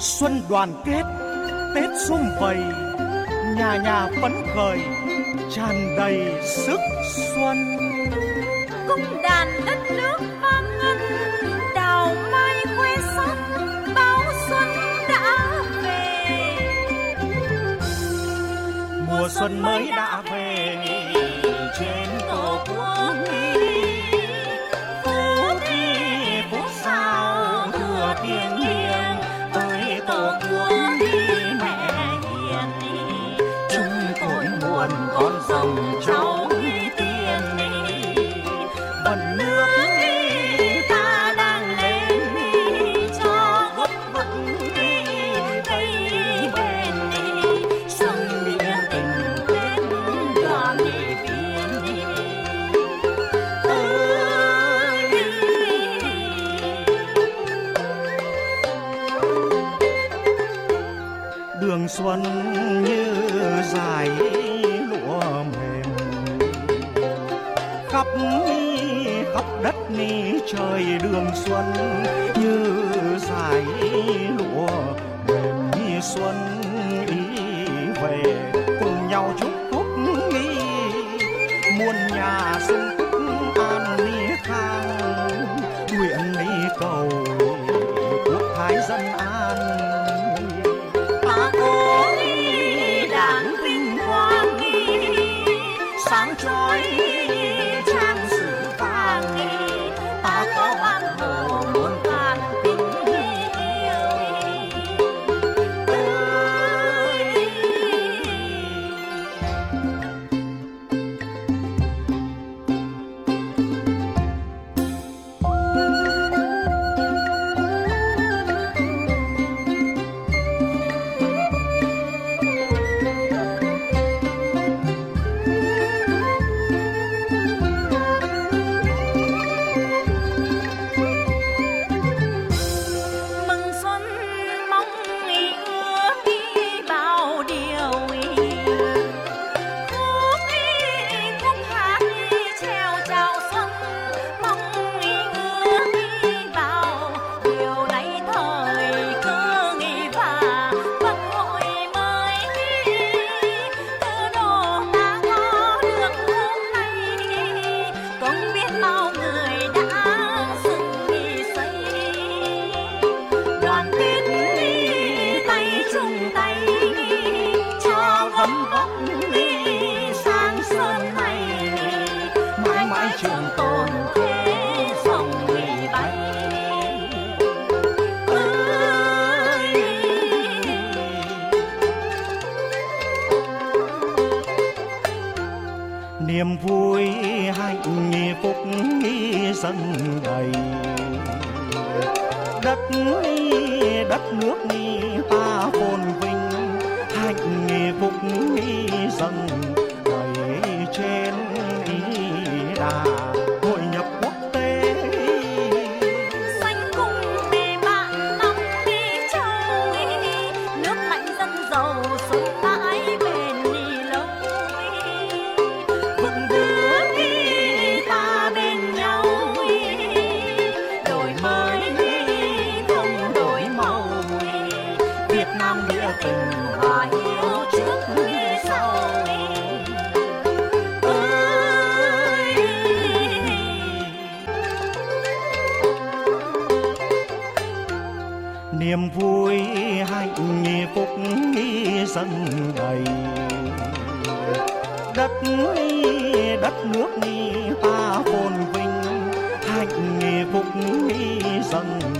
Xuân đoàn kết, Tết sum vầy, nhà nhà phấn khởi, tràn đầy sức xuân. Cung đàn đất nước vang ngân, đào mai khoe sắc, báo xuân đã về. Mùa xuân mới đã về trên tổ quốc, phút đi phút sao thừa thiêng liêng tới tổ quốc mẹ hiền. Chúng tôi muôn con rồng cháu tiên vận nước ta đang lên cho gốc vững cây bền. Xuân nghĩa tình Tết đoàn viên ơi. Đường xuân như dải lụa mềm, khắp đất ni trời đường xuân như dải lụa mềm. Như xuân ý về cùng nhau chúc phúc ý, muôn nhà sung túc an ni khang. Nguyện đi cầu quốc thái dân an, ta có đảng vinh quang sáng chói trang sử vàng. Ta có bác Hồ muôn vàn tình yêu ơi. Mừng xuân mong ước đi bao điều, khúc hát treo chào xuân. Mong ước đi bao điều lấy thời cơ và vận hội mới. Cơ đồ ta có được hôm nay, cũng biết bao người đã dựng xây. Đoàn kết tay chung tay cho gấm vóc sang xuân này. Mãi mãi trường tồn thế dòng người bay ơi. Niềm vui hạnh phúc dần đầy, đất nước ta phồn vinh. Hạnh phúc dần đầy trên đà hội nhập quốc tế. Xanh cùng bề bạn năm đi châu, nước mạnh dân giàu xuân mãi bền lâu. Vững bước Ta bên nhau, đổi mới không đổi màu. Việt Nam nghĩa tình Và hiếu trước sau ơi. niềm vui hạnh phúc dần đầy. Đất nước ta phồn vinh. Hạnh phúc dần